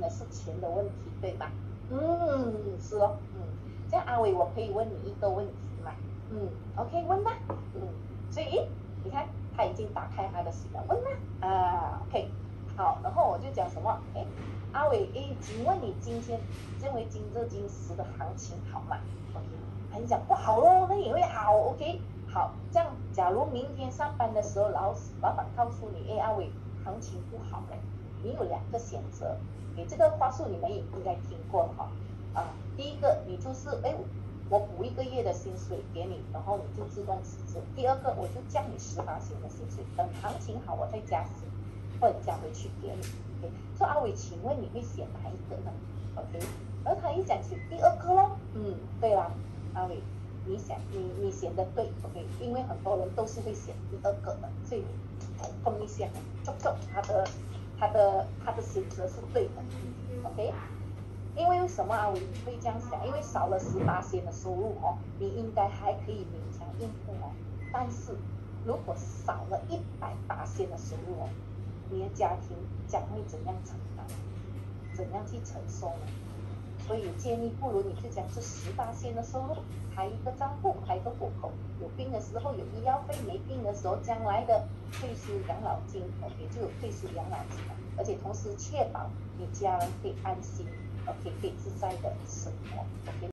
的是钱的问题，对吗？是咯，这样阿伟，我可以问你一个问题吗？OK， 问吧。所以你看他已经打开他的心了，问吧。OK， 好，然后我就讲什么？阿伟，请问你今天认为今日今时的行情好吗 ？OK， 他就讲不好咯，那也会好 ，OK。好，这样假如明天上班的时候，老板告诉你，阿伟，行情不好了，你有2个选择。这个话术你们也应该听过哈。第一个你就是我补1个月的薪水给你，然后你就自动辞职。第二个我就降你18%的薪水，等行情好我再加薪或者加回去给你。OK， 说阿伟，请问你会选哪一个呢 ？OK， 然后他一讲是第二个咯。对啦，阿伟。你选的对 ，OK， 因为很多人都是会选第二个的，所以碰一下，他的选择是对的 ，OK。因为什么啊？我会这样想，因为少了18%的收入你应该还可以勉强应付但是如果少了100%的收入你的家庭将会怎样承担？怎样去承受呢？所以建议不如你就讲这18%的收入，开一个账户，开一个户口，有病的时候有医药费，没病的时候将来的退休养老金，OK， 就有退休养老金了，而且同时确保你家人可以安心，OK， 可以自在的生活，OK。